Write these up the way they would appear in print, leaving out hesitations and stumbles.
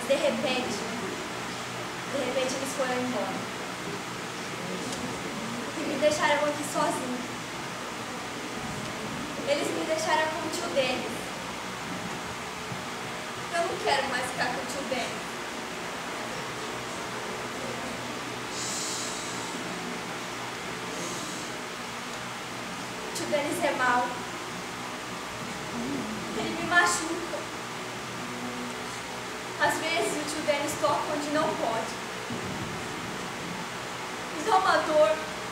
de repente eles foram embora. E me deixaram aqui sozinha. Eles me deixaram com o tio Denis. Eu não quero mais ficar com o tio Denis. O tio Denis é mau. Ele me machuca. Às vezes o tio Denis toca onde não pode. Me dá uma dor.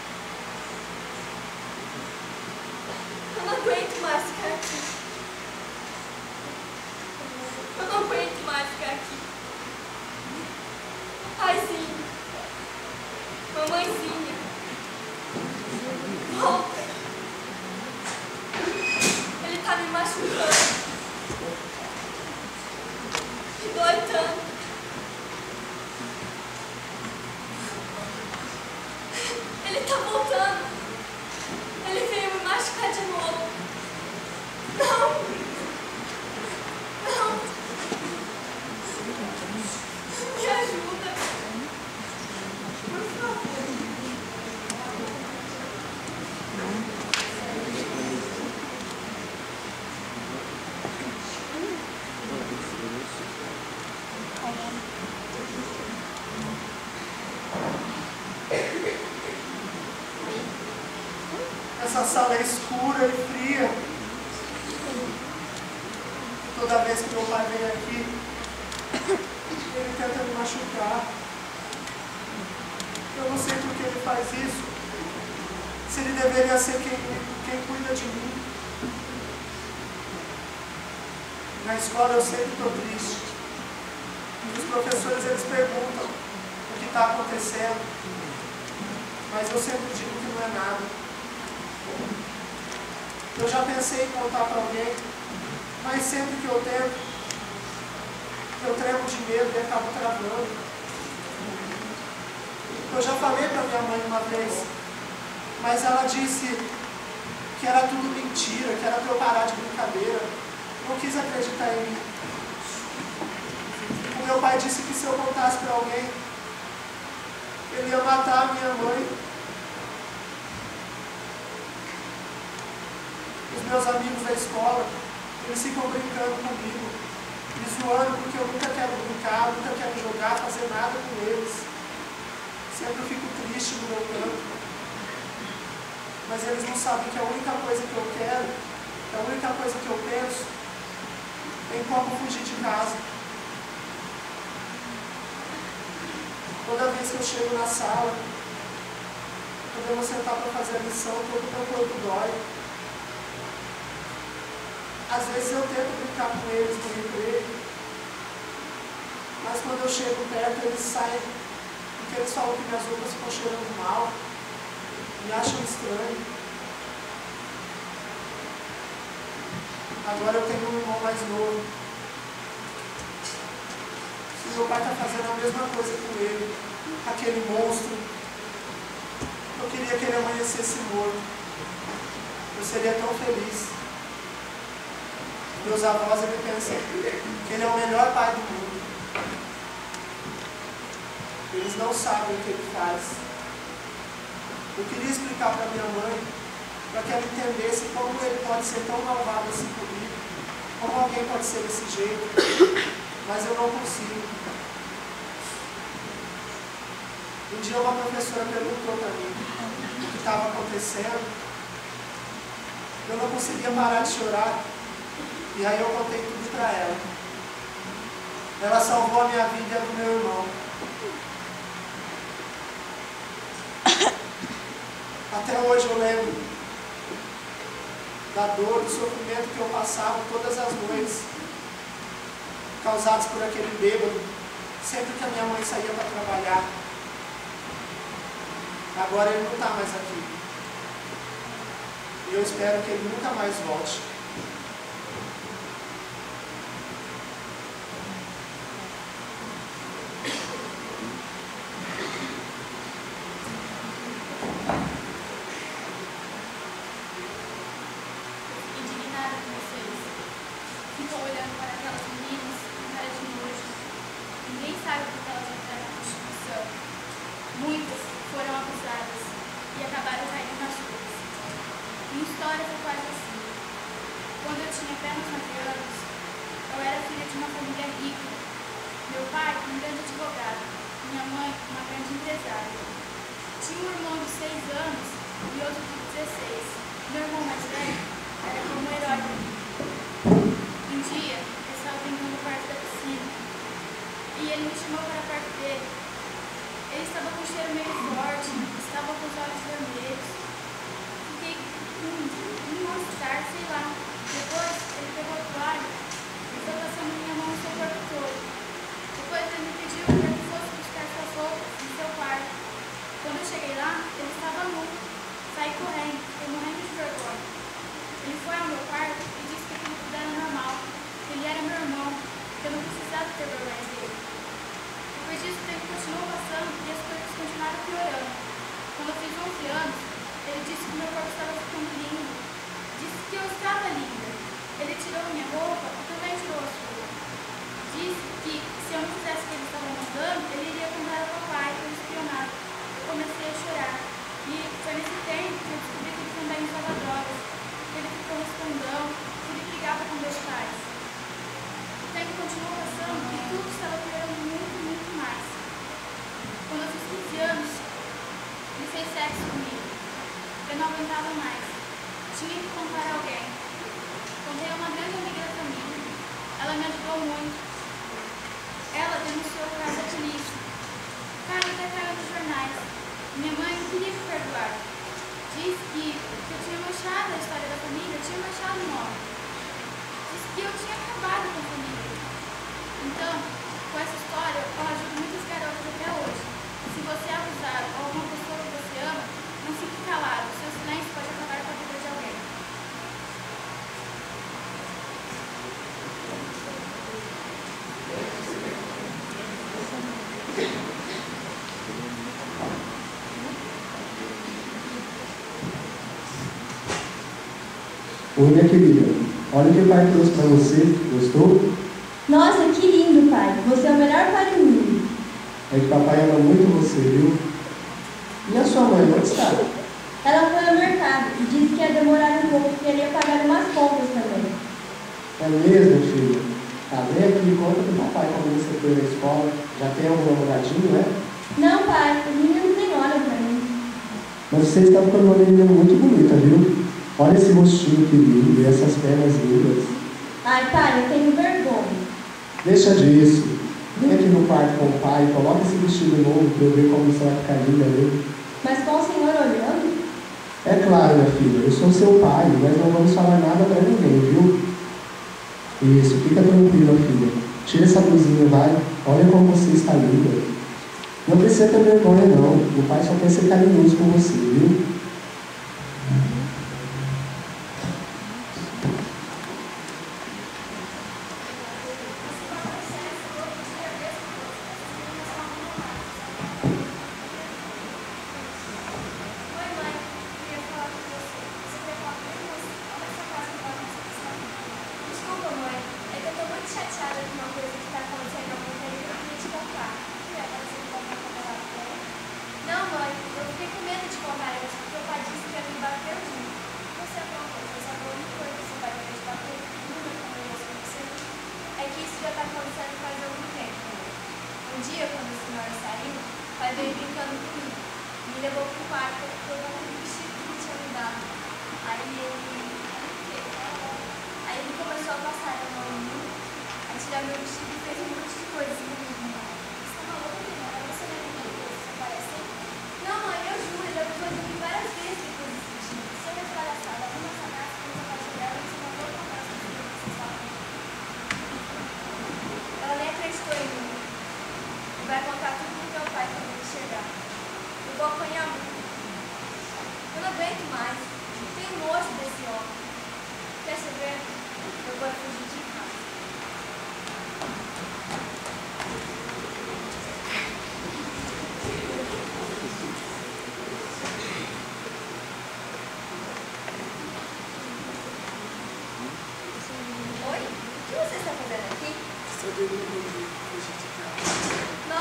Eu não aguento mais ficar aqui. Eu não aguento mais ficar aqui. Paizinho. Mamãezinha. Volta. Ele tá me machucando. Me dói tanto. Ele tá voltando. Ele veio me machucar de novo. Não! Não! Me ajuda. Por favor. Essa sala é escura e fria. Toda vez que meu pai vem aqui, ele tenta me machucar. Eu não sei por que ele faz isso. Se ele deveria ser quem cuida de mim. Na escola eu sempre estou triste. Os professores eles perguntam o que está acontecendo. Mas eu sempre digo que não é nada. Eu já pensei em contar para alguém, mas sempre que eu tento, eu tremo de medo e acabo travando. Eu já falei para minha mãe uma vez, mas ela disse que era tudo mentira, que era para eu parar de brincadeira. Não quis acreditar em mim. O meu pai disse que se eu contasse para alguém, ele ia matar a minha mãe. Os meus amigos da escola, eles ficam brincando comigo, me zoando porque eu nunca quero brincar, nunca quero jogar, fazer nada com eles. Sempre eu fico triste no meu canto. Mas eles não sabem que a única coisa que eu quero, a única coisa que eu penso, é em como fugir de casa. Toda vez que eu chego na sala, quando eu vou sentar para fazer a lição, todo o meu corpo dói. Às vezes eu tento brincar com eles no recreio, mas quando eu chego perto eles saem, porque eles falam que minhas roupas ficam cheirando mal, me acham estranho. Agora eu tenho um irmão mais novo. Se meu pai está fazendo a mesma coisa com ele, aquele monstro, eu queria que ele amanhecesse morto. Eu seria tão feliz. Meus avós, ele pensam que ele é o melhor pai do mundo. Eles não sabem o que ele faz. Eu queria explicar para minha mãe, para que ela entendesse como ele pode ser tão malvado assim comigo, como alguém pode ser desse jeito, mas eu não consigo. Um dia uma professora perguntou para mim o que estava acontecendo. Eu não conseguia parar de chorar. E aí eu contei tudo para ela. Ela salvou a minha vida e a do meu irmão. Até hoje eu lembro da dor, do sofrimento que eu passava todas as noites, causados por aquele bêbado, sempre que a minha mãe saía para trabalhar. Agora ele não está mais aqui. E eu espero que ele nunca mais volte. várias delas entraram na prostituição. Muitas foram abusadas e acabaram caindo nas ruas. Minha história foi quase assim. Quando eu tinha apenas 9 anos, eu era filha de uma família rica. Meu pai, um grande advogado. Minha mãe, uma grande empresária. Tinha um irmão de 6 anos e outro de 16. Meu irmão mais velho era como um herói para mim. Um dia, eu estava brincando perto da piscina e ele me chamou para perto dele. Ele estava com um cheiro meio forte, estava com os olhos vermelhos. Fiquei com um mal-estar, sei lá. Depois, ele pegou a toalha e foi passando minha mão no seu corpo todo. Depois, ele me pediu para que fosse buscar suas roupas no seu quarto. Quando eu cheguei lá, ele estava nu. Saí correndo, fiquei morrendo de vergonha. Ele foi ao meu quarto e disse que aquilo tudo era normal, que ele era meu irmão, que eu não precisava ter vergonha dele. Depois disso, o tempo continuou passando e as coisas continuaram piorando. Quando eu fiz 11 anos, ele disse que meu corpo estava ficando lindo. Disse que eu estava linda. Ele tirou minha roupa e também tirou a sua. Disse que se eu não fizesse o que ele estava mandando, ele iria contar ao papai pelo espionado. Eu comecei a chorar. E foi nesse tempo que eu descobri que ele também usava drogas. Ele ficou respondão, que ele brigava com meus pais. O tempo continuou passando e tudo estava piorando muito, muito mais. Quando eu fiz 15 anos, ele fez sexo comigo. Eu não aguentava mais. Tinha que contar a alguém. Contei a uma grande amiga da família. Ela me ajudou muito. Ela denunciou o caso à polícia. O caso até caiu nos jornais. Minha mãe não queria me perdoar. Disse que eu tinha manchado a história da família, eu tinha manchado o nome. Disse que eu tinha acabado com a família. Então, com essa história, eu ajudo muitas garotas até hoje. Se você é abusado ou alguma pessoa que você ama, não fique calado. Seu silêncio pode acabar com a vida de alguém. Oi, minha querida. Olha o que o pai trouxe para você. Gostou? Nossa, que lindo, pai. Você é o melhor pai do mundo. É que papai ama muito você, viu? E a sua mãe, onde está? Ela foi ao mercado e disse que ia demorar um pouco, porque ele ia pagar umas compras também. É mesmo, filha? Tá bem aqui, conta pro papai como você foi na escola. Já tem algum namoradinho, né? Não, pai, os meninos nem olham pra mim. Mas você está ficando uma menina muito bonita, viu? Olha esse rostinho que lindo e essas pernas lindas. Ai, pai, eu tenho vergonha. Deixa disso. Vem aqui no quarto com o pai e coloca esse vestido novo para eu ver como você vai ficar linda nele. Mas com o senhor olhando? É claro, minha filha, eu sou seu pai, mas não vamos falar nada para ninguém, viu? Isso, fica tranquila, filha. Tira essa blusinha, vai. Olha como você está linda. Não precisa ter vergonha, não. O pai só quer ser carinhoso com você, viu? Chateada com uma coisa que está acontecendo na montanha que eu queria te contar. Não, mãe, eu fiquei com medo de contar isso, porque o pai disse que ia me bater junto. Você aprontou, você falou que foi que seu pai ia te bater, nunca falou isso com você. É que isso já está acontecendo faz algum tempo. Um dia, quando o senhor saiu, o pai veio brincando comigo. Me levou para o quarto, eu não vi o vestido que ele tinha me dado. Aí ele começou a passar a mão em mim, a tirar meu vestido e fez um monte de coisas comigo. Você tá maluca, menina? Você não é menina que você parece? Não, mãe, eu juro, ele abusou de mim várias vezes depois desse vestido. Você é desgraçada, vamos essa casa, vamos essa casa dela, você não vai contar essas coisas que vocês falam. Ela nem acreditou em mim. E vai contar tudo pro meu pai quando ele chegar. Eu vou apanhar muito. Eu não aguento mais. Tenho nojo desse homem. Quer saber? Eu vou fugir de casa. Oi? O que você está fazendo aqui? Estou dormindo, fugir de casa.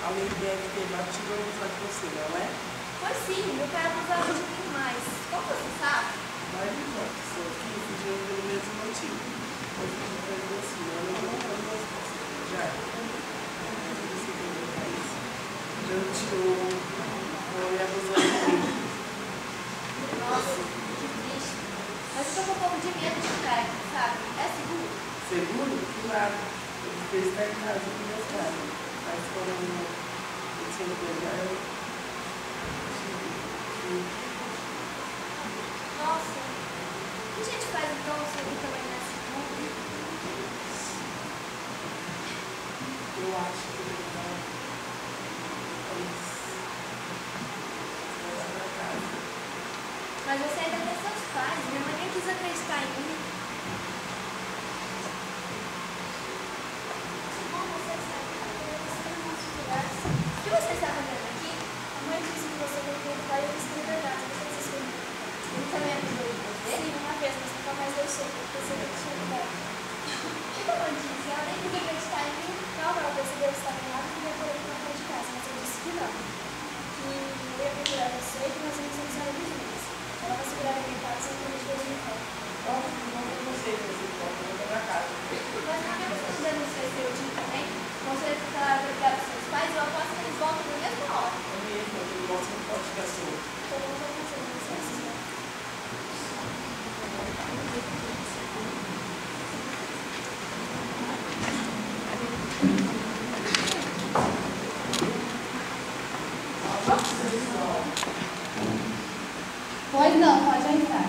alguém deve ter batido ou abusado de você, não é? Pois sim, meu pai abusava de mim mais. Como você sabe? Várias outras pessoas que fugiram pelo mesmo motivo. Foi fugir para você, não contando as pessoas. Já. Você entendeu para isso? Janteou, foi abusando de mim. Nossa, que triste. Mas eu tô com um pouco de medo de ficar aqui, sabe? É seguro? Seguro? Que nada. Eu prefiro estar em casa com meus pais. Mas quando eu tinha que pegar, eu Nossa, o que a gente faz então se ele também nesse mundo? eu acho que ele vai voltar para casa. Mas você ainda tem seus pais, minha mãe nem quis acreditar em mim. Como você sabe? Você não nos lugares. O que você está fazendo aqui? A mãe disse que você veio perguntar e eu disse que é verdade. Você se escondeu. Ele também acusou de você? Sim, uma vez, mas nunca mais deixei, porque você não tinha lugar. O que a mãe disse? Ela nem quis acreditar em mim. Não, ela percebeu que estava errado e ia por ele na frente de casa, mas eu disse que não. Que eu ia procurar você e que nós íamos nos sair juntos. Ela vai segurar a minha casa e eu me de volta. Vamos com você, que você pode voltar para casa. Mas por que você não denuncia seu tio também? Você está ligado aos seus pais, eu aposto que eles voltam na mesma hora. É mesmo, eu gosto de pode ficar solto. Então eu vou fazer isso. Pois não, pode entrar.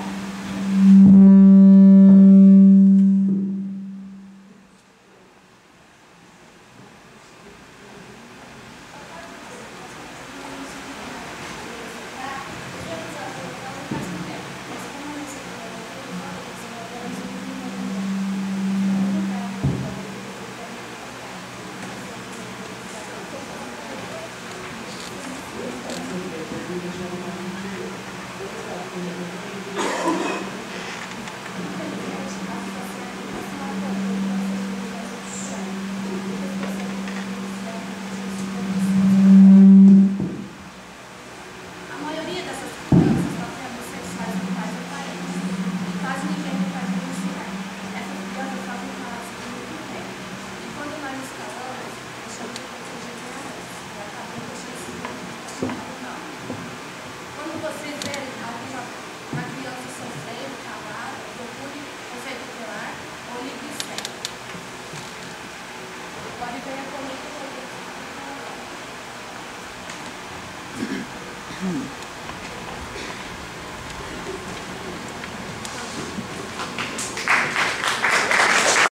A maioria dessas crianças sofrem abusos sexuais por pais ou parentes. Quase ninguém tem pais denunciar. Essas crianças fazem falas de muito tempo. E quando nós nos calamos, achamos que a gente não é. E acabamos deixando não. Quando vocês verem uma criança sofrendo, calada, procure você tutelar ou ligue 100. Pode ver a comigo.